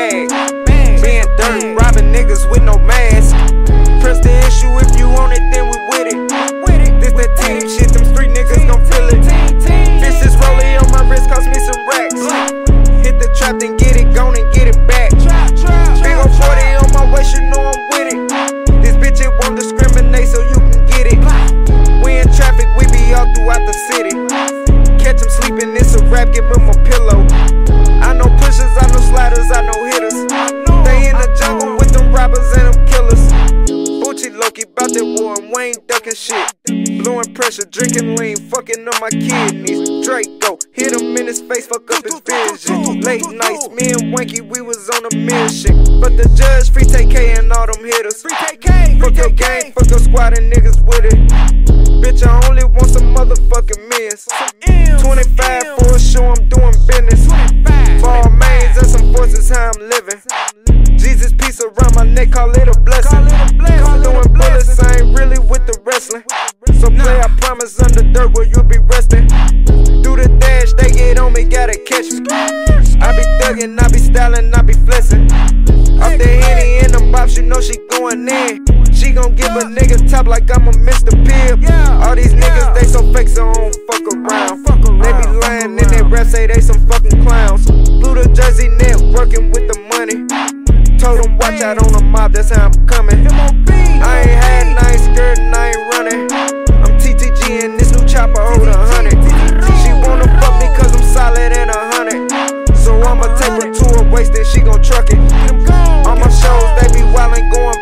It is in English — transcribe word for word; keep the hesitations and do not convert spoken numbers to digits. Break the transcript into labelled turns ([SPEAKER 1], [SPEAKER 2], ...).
[SPEAKER 1] bag. Being dirt, robbing niggas with no mask. Press the issue if you want it, then we with it. This that team shit, them street niggas gon' feel it. Fish this rollie on my wrist cost me some racks. Hit the trap, then get it gone and get it back. Big ol' forty on my waist, you know I'm with it. This bitch, it won't discriminate, so you can get it. We in traffic, we be all throughout the city. Catch him sleeping, it's a rap, give him a pillow. I know pushers, I know sliders, I know hitters. They in the jungle with them robbers and them killers. Gucci Loki bout that war and Wayne ducking shit. Blowing pressure, drinking lean, fucking on my kidneys. Draco, hit him in his face, fuck up his vision. Late nights, me and Wanky, we was on a mission. But the judge, free T K and all them hitters. Fuck your gang, fuck your squad and niggas with it. Bitch, I only want some motherfucking millions. twenty-five for a show, I'm doing business. Ball mains and some forces, how I'm living. Jesus piece around my neck, call it a blessing. I'm doing bullets, I ain't really with the wrestling. So play, I promise, under dirt where you'll be resting. Do the dash, they get on me, gotta catch me. I be thuggin', I be stylin', I be flexin'. Off the Henny and them bops, you know she going in. She gon' give a nigga top like I'm a Mister Pibb. All these niggas, they so fake, so I don't fuck around. They be lying in their rap, say they some fucking clowns. Blew the Jersey net, working with the money. Told them watch out on the mob, that's how I'm coming. I ain't had, and I ain't scared, and I ain't running. I'm T T G and this new chopper hold a hundred. She wanna fuck me cause I'm solid and a hundred. So I'ma take her to her waist and she gon' truck it. On my shows, they be wildin', going